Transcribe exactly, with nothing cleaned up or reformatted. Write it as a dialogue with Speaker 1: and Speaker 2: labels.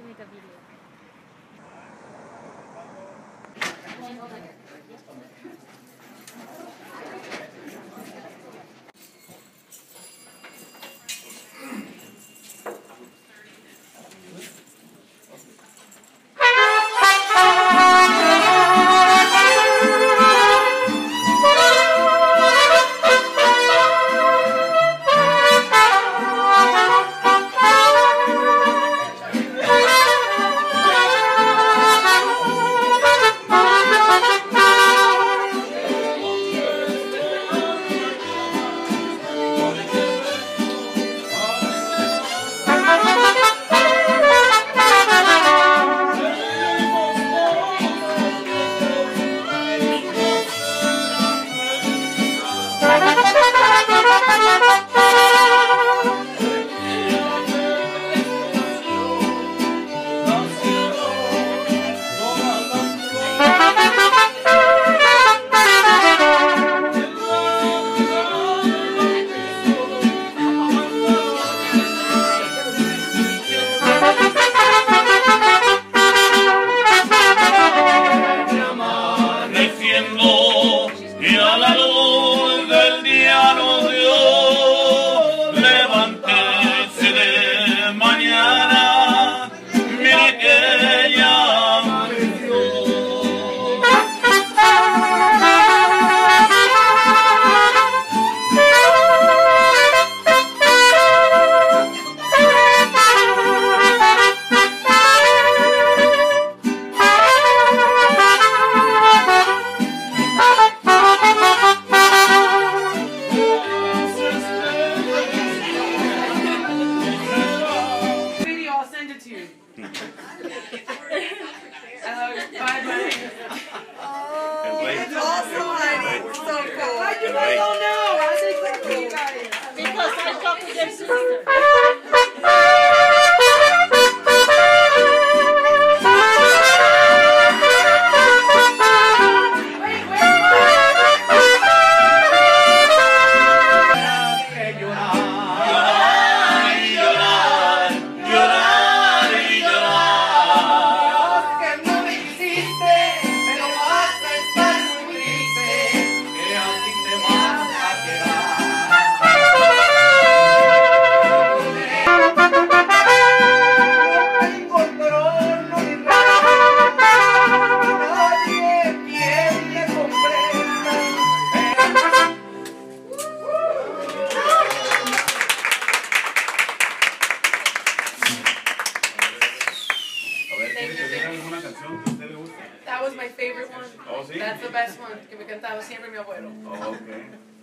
Speaker 1: make a video.
Speaker 2: Y a la luz del día nos dio, levántese de mañana, mire que ya amaneció.
Speaker 3: It's awesome, honey. It's so cool.
Speaker 4: How you guys don't know? I think that's for you guys.
Speaker 1: Because I talked to their sister.
Speaker 4: That was my favorite one.
Speaker 2: Oh, sí?
Speaker 4: That's the best one. Que me cantaba siempre mi abuelo.
Speaker 2: Oh, okay.